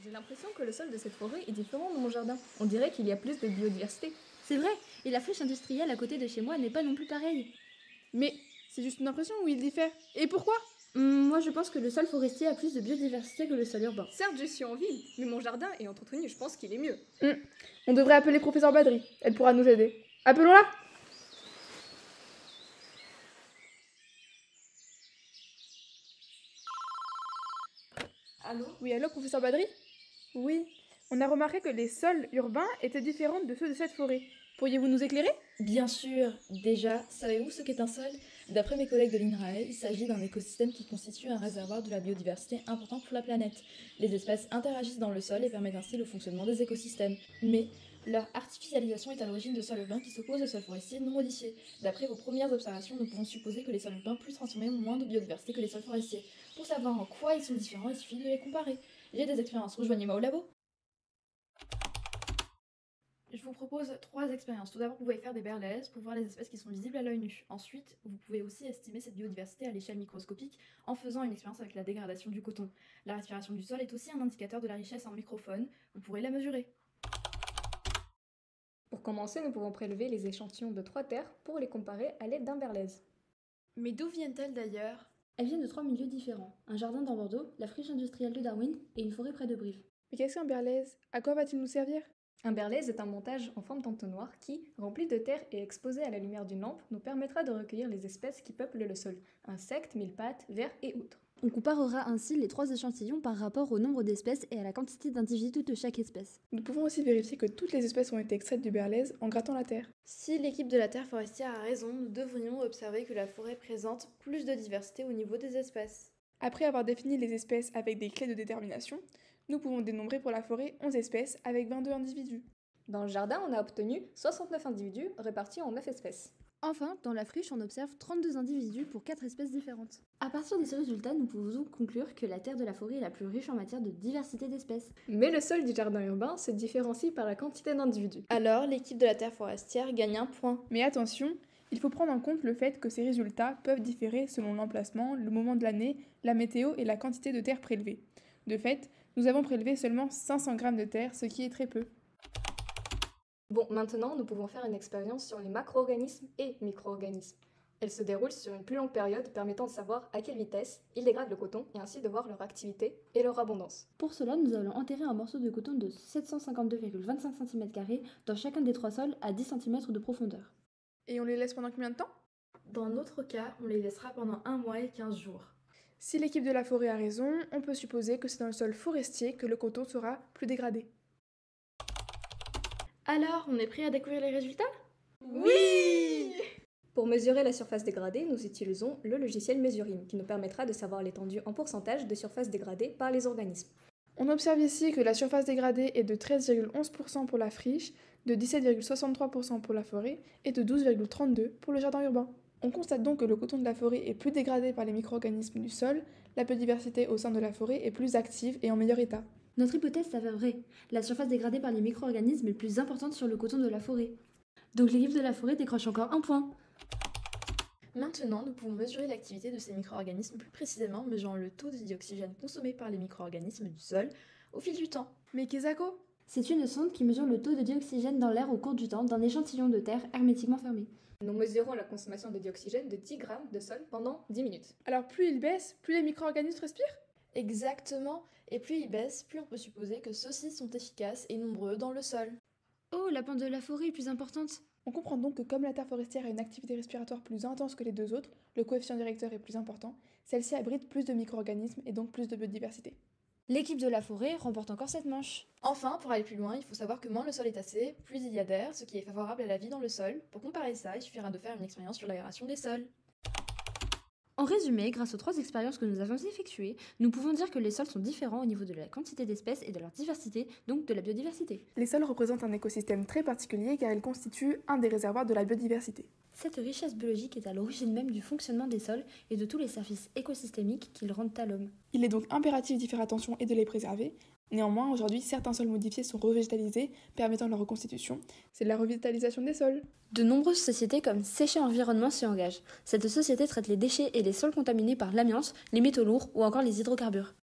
J'ai l'impression que le sol de cette forêt est différent de mon jardin. On dirait qu'il y a plus de biodiversité. C'est vrai, et la friche industrielle à côté de chez moi n'est pas non plus pareille. Mais c'est juste une impression ou il diffère? Et pourquoi? Moi je pense que le sol forestier a plus de biodiversité que le sol urbain. Certes, je suis en ville, mais mon jardin est entretenu, je pense qu'il est mieux. On devrait appeler professeur Badri. Elle pourra nous aider. Appelons-la. Allô? Oui, allô, professeur Badri? Oui. On a remarqué que les sols urbains étaient différents de ceux de cette forêt. Pourriez-vous nous éclairer? Bien sûr. Déjà, savez-vous ce qu'est un sol? D'après mes collègues de l'INRAE, il s'agit d'un écosystème qui constitue un réservoir de la biodiversité important pour la planète. Les espèces interagissent dans le sol et permettent ainsi le fonctionnement des écosystèmes. Mais leur artificialisation est à l'origine de sols urbains qui s'opposent aux sols forestiers non modifiés. D'après vos premières observations, nous pouvons supposer que les sols urbains plus transformés ont moins de biodiversité que les sols forestiers. Pour savoir en quoi ils sont différents, il suffit de les comparer. J'ai des expériences, rejoignez-moi au labo. Je vous propose 3 expériences. Tout d'abord, vous pouvez faire des berlaises pour voir les espèces qui sont visibles à l'œil nu. Ensuite, vous pouvez aussi estimer cette biodiversité à l'échelle microscopique en faisant une expérience avec la dégradation du coton. La respiration du sol est aussi un indicateur de la richesse en microfaune. Vous pourrez la mesurer. Pour commencer, nous pouvons prélever les échantillons de 3 terres pour les comparer à l'aide d'un berlaise. Mais d'où viennent-elles d'ailleurs? Elles viennent de 3 milieux différents. Un jardin dans Bordeaux, la friche industrielle de Darwin et une forêt près de Brive. Mais qu'est-ce qu'un berlaise? À quoi va-t-il nous servir? Un berlaise est un montage en forme d'entonnoir qui, rempli de terre et exposé à la lumière d'une lampe, nous permettra de recueillir les espèces qui peuplent le sol, insectes, mille-pattes, vers et autres. On comparera ainsi les 3 échantillons par rapport au nombre d'espèces et à la quantité d'individus de chaque espèce. Nous pouvons aussi vérifier que toutes les espèces ont été extraites du berlaise en grattant la terre. Si l'équipe de la Terre forestière a raison, nous devrions observer que la forêt présente plus de diversité au niveau des espèces. Après avoir défini les espèces avec des clés de détermination, nous pouvons dénombrer pour la forêt 11 espèces avec 22 individus. Dans le jardin, on a obtenu 69 individus répartis en 9 espèces. Enfin, dans la friche, on observe 32 individus pour 4 espèces différentes. À partir de ces résultats, nous pouvons donc conclure que la terre de la forêt est la plus riche en matière de diversité d'espèces. Mais le sol du jardin urbain se différencie par la quantité d'individus. Alors, l'équipe de la Terre forestière gagne un point. Mais attention, il faut prendre en compte le fait que ces résultats peuvent différer selon l'emplacement, le moment de l'année, la météo et la quantité de terre prélevée. De fait, nous avons prélevé seulement 500 grammes de terre, ce qui est très peu. Bon, maintenant, nous pouvons faire une expérience sur les macro-organismes et micro-organismes. Elle se déroule sur une plus longue période permettant de savoir à quelle vitesse ils dégradent le coton et ainsi de voir leur activité et leur abondance. Pour cela, nous allons enterrer un morceau de coton de 752,25 cm² dans chacun des 3 sols à 10 cm de profondeur. Et on les laisse pendant combien de temps? Dans notre cas, on les laissera pendant 1 mois et 15 jours. Si l'équipe de la forêt a raison, on peut supposer que c'est dans le sol forestier que le coton sera plus dégradé. Alors, on est prêt à découvrir les résultats? Oui! Pour mesurer la surface dégradée, nous utilisons le logiciel Mesurim, qui nous permettra de savoir l'étendue en pourcentage de surface dégradée par les organismes. On observe ici que la surface dégradée est de 13,11% pour la friche, de 17,63% pour la forêt et de 12,32% pour le jardin urbain. On constate donc que le coton de la forêt est plus dégradé par les micro-organismes du sol, la biodiversité au sein de la forêt est plus active et en meilleur état. Notre hypothèse s'avère vraie. La surface dégradée par les micro-organismes est plus importante sur le coton de la forêt. Donc l'équipe de la forêt décroche encore un point. Maintenant, nous pouvons mesurer l'activité de ces micro-organismes plus précisément, mesurant le taux de dioxygène consommé par les micro-organismes du sol au fil du temps. Mais Kezako? C'est une sonde qui mesure le taux de dioxygène dans l'air au cours du temps d'un échantillon de terre hermétiquement fermé. Nous mesurons la consommation de dioxygène de 10 grammes de sol pendant 10 minutes. Alors plus il baisse, plus les micro-organismes respirent? Exactement, et plus ils baissent, plus on peut supposer que ceux-ci sont efficaces et nombreux dans le sol. Oh, la pente de la forêt est plus importante. On comprend donc que comme la terre forestière a une activité respiratoire plus intense que les deux autres, le coefficient directeur est plus important, celle-ci abrite plus de micro-organismes et donc plus de biodiversité. L'équipe de la forêt remporte encore cette manche. Enfin, pour aller plus loin, il faut savoir que moins le sol est tassé, plus il y a d'air, ce qui est favorable à la vie dans le sol. Pour comparer ça, il suffira de faire une expérience sur l'aération des sols. En résumé, grâce aux 3 expériences que nous avons effectuées, nous pouvons dire que les sols sont différents au niveau de la quantité d'espèces et de leur diversité, donc de la biodiversité. Les sols représentent un écosystème très particulier car ils constituent un des réservoirs de la biodiversité. Cette richesse biologique est à l'origine même du fonctionnement des sols et de tous les services écosystémiques qu'ils rendent à l'homme. Il est donc impératif d'y faire attention et de les préserver. Néanmoins, aujourd'hui, certains sols modifiés sont revégétalisés, permettant leur reconstitution. C'est de la revitalisation des sols. De nombreuses sociétés comme Séché Environnement s'y engagent. Cette société traite les déchets et les sols contaminés par l'amiante, les métaux lourds ou encore les hydrocarbures.